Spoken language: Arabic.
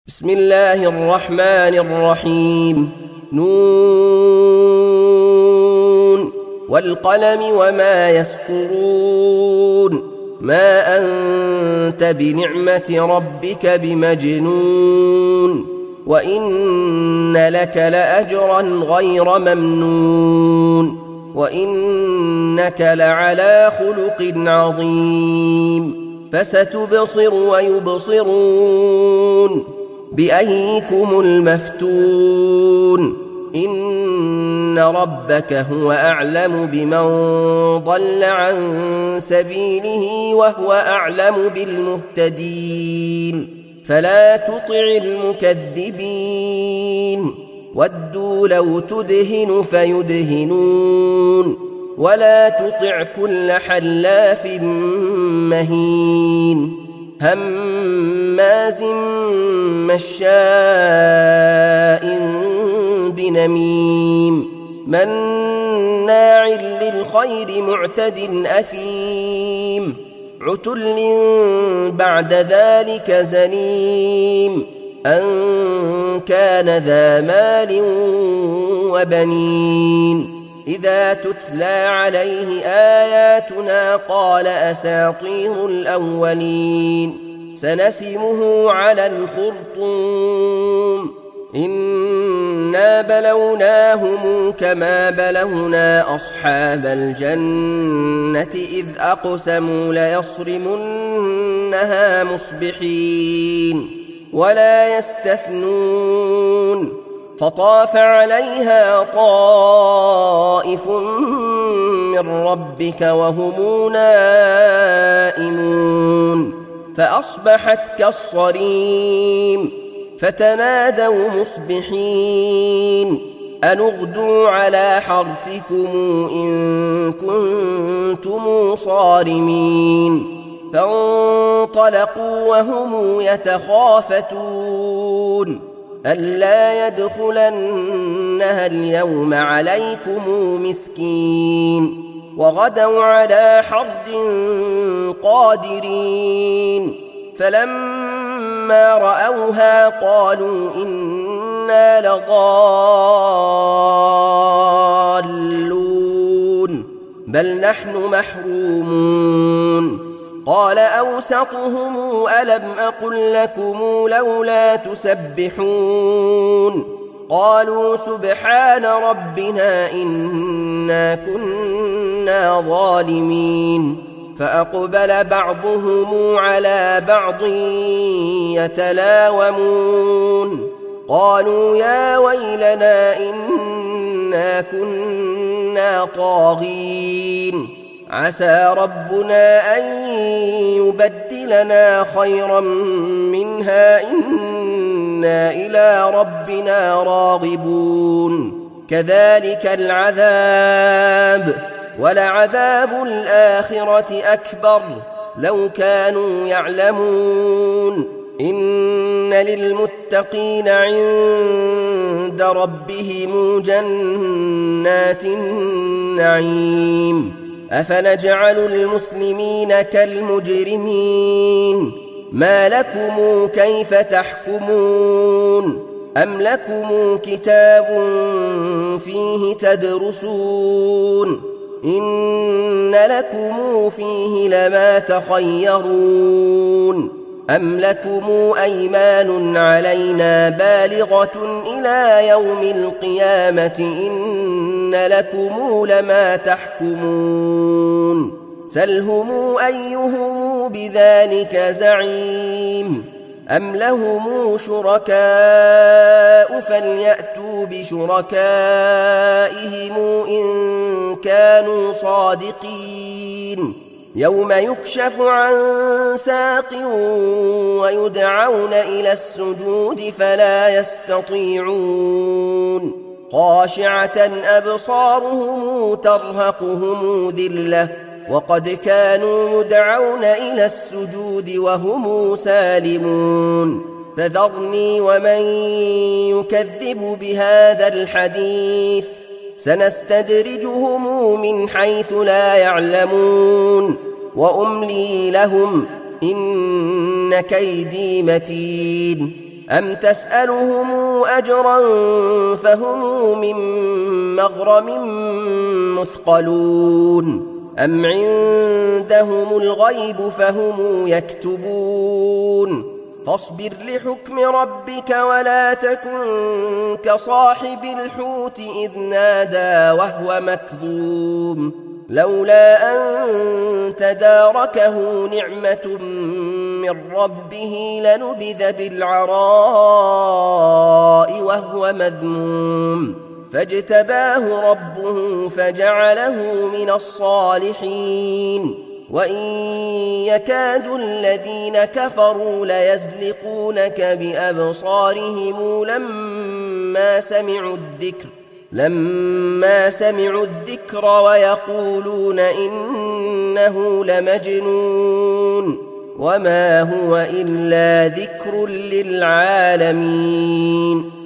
بسم الله الرحمن الرحيم. والقلم وما يسطرون. ما أنت بنعمة ربك بمجنون. وإن لك لأجرا غير ممنون. وإنك لعلى خلق عظيم. فستبصر ويبصرون بأيكم المفتون. إن ربك هو أعلم بمن ضل عن سبيله وهو أعلم بالمهتدين. فلا تطع المكذبين. ودوا لو تدهن فيدهنون. ولا تطع كل حلاف مهين هماز مشاء بنميم مناع للخير معتد أثيم عتل بعد ذلك زنيم أن كان ذا مال وبنين. إذا تتلى عليه آياتنا قال أساطير الأولين. سنسمه على الخرطوم. إنا بلوناهم كما بلونا أصحاب الجنة إذ أقسموا ليصرمنها مصبحين ولا يستثنون. فطاف عليها طائف من ربك وهم نائمون فأصبحت كالصريم. فتنادوا مصبحين أن اغدوا على حرثكم إن كنتم صارمين. فانطلقوا وهم يتخافتون ألا يدخلنها اليوم عليكم مسكين. وغدوا على حرد قادرين. فلما رأوها قالوا إنا لضالون بل نحن محرومون. قال أوسطهم ألم أقل لكم لولا تسبحون. قالوا سبحان ربنا إنا كنا ظالمين. فأقبل بعضهم على بعض يتلاومون قالوا يا ويلنا إنا كنا طاغين. عسى ربنا أن يبدلنا خيرا منها إنا إلى ربنا راغبون. كذلك العذاب ولعذاب الآخرة أكبر لو كانوا يعلمون. إن للمتقين عند ربهم جنات النعيم. أفنجعل المسلمين كالمجرمين. ما لكم كيف تحكمون. أم لكم كتاب فيه تدرسون إن لكم فيه لما تخيرون. أم لكم أيمان علينا بالغة إلى يوم القيامة إن لكم لما تحكمون. سلهم أيهم بذلك زعيم. أم لهم شركاء فليأتوا بشركائهم إن كانوا صادقين. يوم يكشف عن ساق ويدعون إلى السجود فلا يستطيعون. خاشعة أبصارهم ترهقهم ذلة وقد كانوا يدعون إلى السجود وهم سالمون. فذرني ومن يكذب بهذا الحديث سنستدرجهم من حيث لا يعلمون وأملي لهم إن كيدي متين أم تسألهم أجرا فهم من مغرم مثقلون أم عندهم الغيب فهم يكتبون فاصبر لحكم ربك ولا تكن كصاحب الحوت إذ نادى وهو مكظوم لولا أن تداركه نعمة من ربه لنبذ بالعراء وهو مذموم فاجتباه ربه فجعله من الصالحين وإن يكاد الذين كفروا ليزلقونك بأبصارهم لما سمعوا الذكر ويقولون إنه لمجنون وما هو إلا ذكر للعالمين